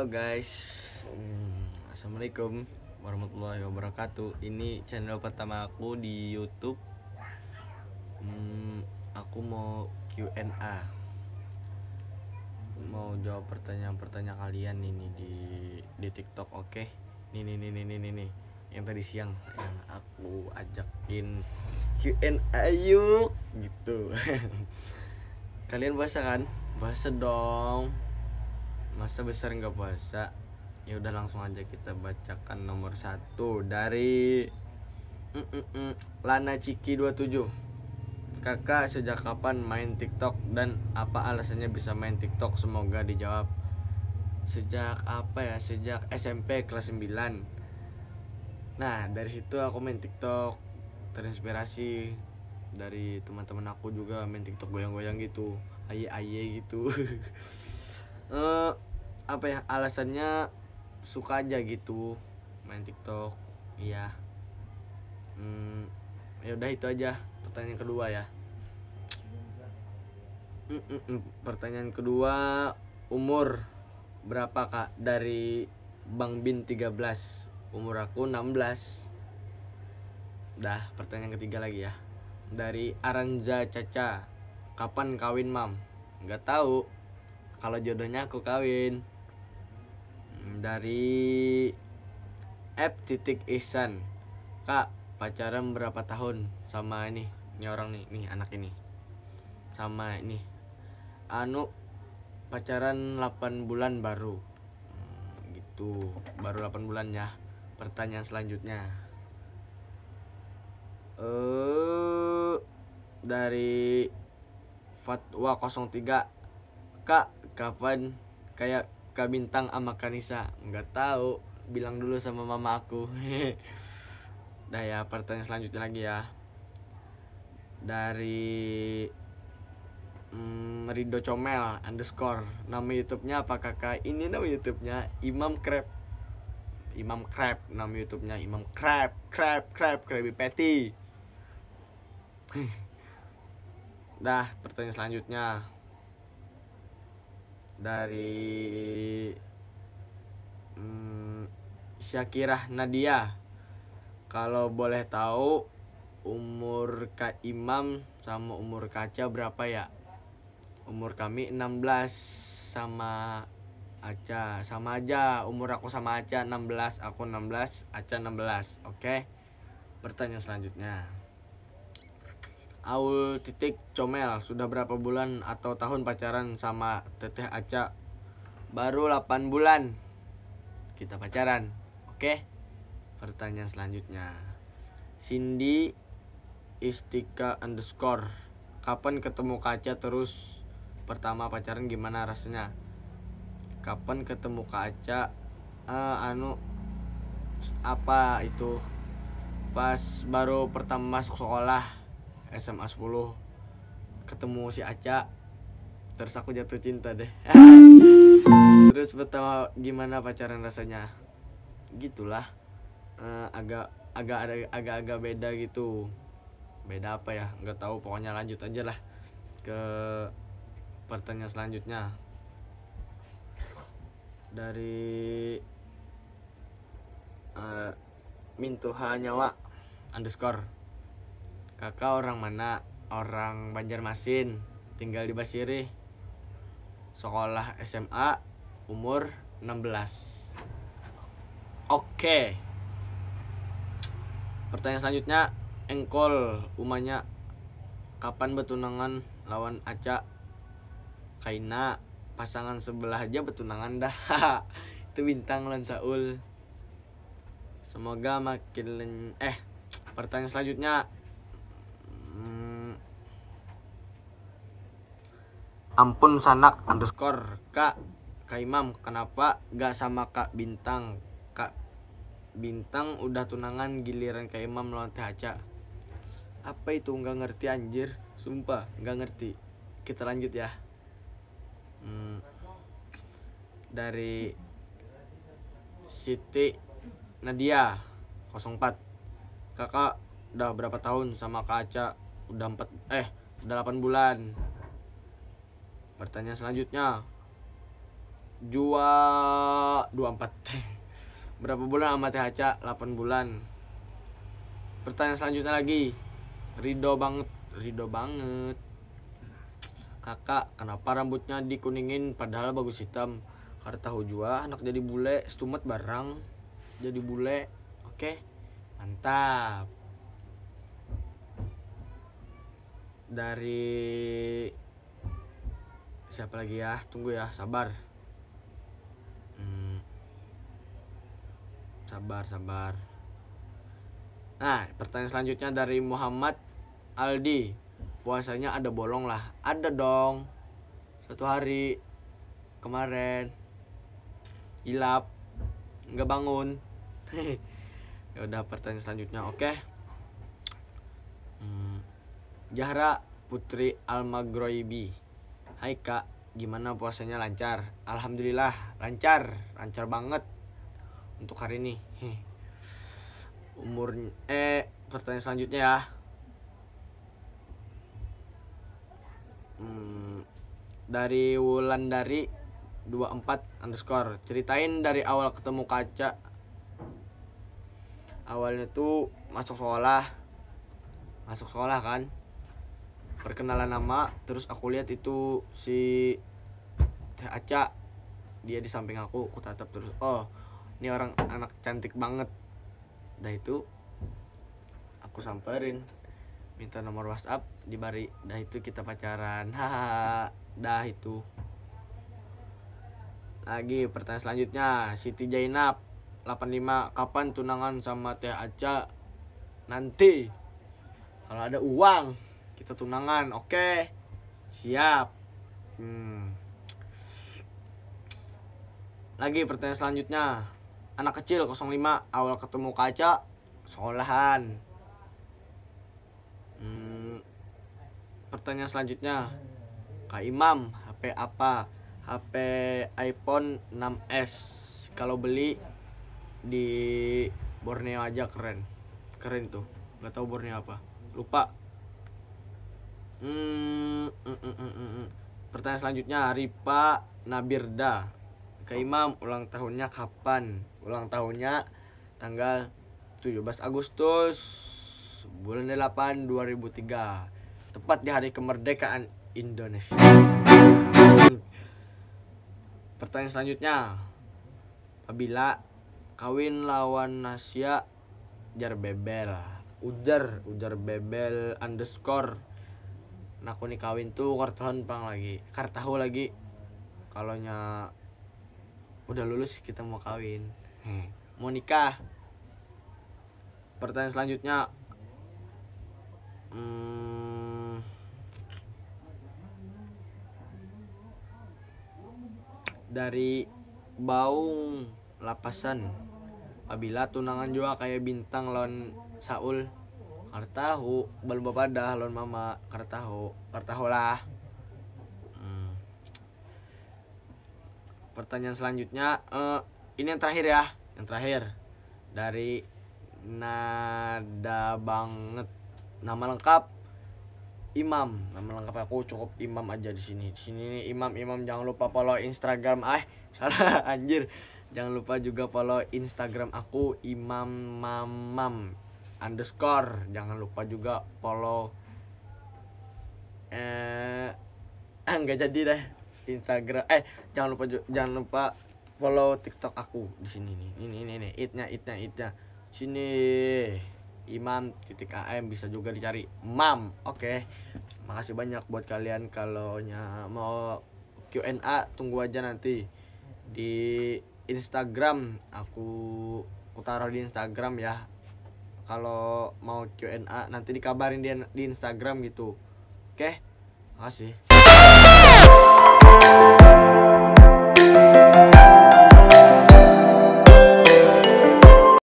Halo guys, Assalamualaikum warahmatullahi wabarakatuh. Ini channel pertama aku di YouTube. Aku mau Q&A, mau jawab pertanyaan-pertanyaan kalian ini di TikTok. Oke, nih, yang tadi siang yang aku ajakin Q&A yuk gitu. Kalian puasa kan? Puasa dong. Masa besar nggak puasa? Ya udah langsung aja kita bacakan nomor 1 dari Lana Ciki 27. Kakak sejak kapan main TikTok dan apa alasannya bisa main TikTok? Semoga dijawab. Sejak apa ya? Sejak SMP kelas 9. Nah, dari situ aku main TikTok, terinspirasi dari teman-teman aku juga main TikTok goyang-goyang gitu, aye gitu. Apa ya, alasannya suka aja gitu main TikTok. Iya. Ya udah itu aja. Pertanyaan kedua ya. Pertanyaan kedua, umur berapa kak? Dari Bang Bin 13. Umur aku 16. Dah, pertanyaan ketiga lagi ya. Dari Aranza Caca, kapan kawin mam? Nggak tahu. Kalau jodohnya aku kawin. Dari F.Ihsan, kak pacaran berapa tahun sama ini orang nih anak ini, sama ini pacaran 8 bulan baru. Gitu, baru 8 bulan ya. Pertanyaan selanjutnya dari Fatwa 03, kak kapan kayak Kak Bintang sama Kanisa? Nggak tahu, bilang dulu sama mama aku. Dah ya, pertanyaan selanjutnya lagi ya. Dari Rido Comel _ nama YouTube-nya apa kakak? Ini nama YouTube-nya Imam Crab. Nama YouTube-nya Imam Crab, Krabby Patty. Dah, pertanyaan selanjutnya dari Syakirah Nadia, kalau boleh tahu umur Kak Imam sama umur Kaca berapa ya? Umur kami 16 sama Aca, sama aja. Umur aku sama Aca 16, aku 16, Aca 16. Oke. Pertanyaan selanjutnya, Aul Comel, sudah berapa bulan atau tahun pacaran sama Teteh Aca? Baru 8 bulan kita pacaran. Oke. Pertanyaan selanjutnya, Cindy Istika _ kapan ketemu Kaca terus pertama pacaran gimana rasanya? Kapan ketemu Kaca? Apa itu, pas baru pertama masuk sekolah SMA 10 ketemu si Aca, terus aku jatuh cinta deh. Terus pertama gimana pacaran rasanya? Gitulah, agak beda gitu. Beda apa ya, nggak tahu, pokoknya lanjut aja lah ke pertanyaan selanjutnya. Dari Mintuha Nyawa _ kakak orang mana? Orang Banjarmasin, tinggal di Basiri, sekolah SMA, umur 16. Oke. Pertanyaan selanjutnya, Engkol Umanya, kapan betunangan lawan Aca? Kaina pasangan sebelah aja betunangan dah. Itu Bintang lawan Saul. Semoga makin pertanyaan selanjutnya, Ampun Sanak _ kak Imam kenapa gak sama Kak Bintang? Kak Bintang udah tunangan, giliran Kak Imam lawan Teh Aca. Apa itu? Nggak ngerti anjir, sumpah nggak ngerti. Kita lanjut ya. Dari Siti Nadia 04, kakak udah berapa tahun sama Kak Aca? Udah 8 bulan. Pertanyaan selanjutnya Jua 24. Berapa bulan sama THC? 8 bulan. Pertanyaan selanjutnya lagi. Ridho banget. Kakak, kenapa rambutnya dikuningin padahal bagus hitam? Karena tahu jua anak jadi bule, stumet barang jadi bule. Oke, mantap. Dari siapa lagi ya? Tunggu ya, sabar. Sabar. Nah, pertanyaan selanjutnya dari Muhammad Aldi. Puasanya ada bolong lah? Ada dong. 1 hari kemarin hilap, nggak bangun. Ya udah, pertanyaan selanjutnya. Oke. Zahra Putri Almagroibi. Hai kak, gimana puasanya? Lancar? Alhamdulillah lancar banget untuk hari ini. Pertanyaan selanjutnya ya. Dari Wulandari 24_. Ceritain dari awal ketemu kaca. Awalnya tuh masuk sekolah kan, perkenalan nama, terus aku lihat itu si Teh Aca, dia di samping aku tatap terus, oh ini anak cantik banget. Dah itu aku samperin, minta nomor WhatsApp, dibari. Dah itu kita pacaran. Hahaha. Dah itu. Lagi pertanyaan selanjutnya, Siti Jainab 85. Kapan tunangan sama Teh Aca? Nanti kalau ada uang kita tunangan. Oke, siap. Lagi pertanyaan selanjutnya, anak kecil 05. Awal ketemu kaca sekolahan. Pertanyaan selanjutnya, Kak Imam, HP apa? HP iPhone 6s. Kalau beli di Borneo aja, keren tuh. Nggak tahu Borneo apa, lupa. Pertanyaan selanjutnya, Ripa Nabirda. Kak Imam, ulang tahunnya kapan? Ulang tahunnya tanggal 17 Agustus bulan 8 2003, tepat di hari kemerdekaan Indonesia. Pertanyaan selanjutnya, apabila kawin lawan Nasya jar bebel. Ujar bebel _ Nah, aku nih kawin tuh kartahu lagi. Kalonya udah lulus kita mau kawin, mau nikah. Pertanyaan selanjutnya, dari Baung Lapasan. Apabila tunangan juga kayak bintang lawan Saul. Kartahu belum dah lawan mama. Kartahu lah. Pertanyaan selanjutnya, ini yang terakhir ya. Yang terakhir dari Nada Banget. Nama lengkap Imam. Nama lengkap aku cukup Imam aja di sini. Di sini nih Imam. Jangan lupa follow Instagram. Salah anjir. Jangan lupa juga follow Instagram aku imam_. Jangan lupa juga follow enggak jadi deh Instagram. Jangan lupa follow TikTok aku di sini nih. Ini itnya. Sini Imam.am, bisa juga dicari Mam. Oke. Makasih banyak buat kalian. Kalau mau Q&A tunggu aja nanti di Instagram. Aku taruh di Instagram ya. Kalau mau Q&A nanti dikabarin di Instagram gitu. Oke. Makasih.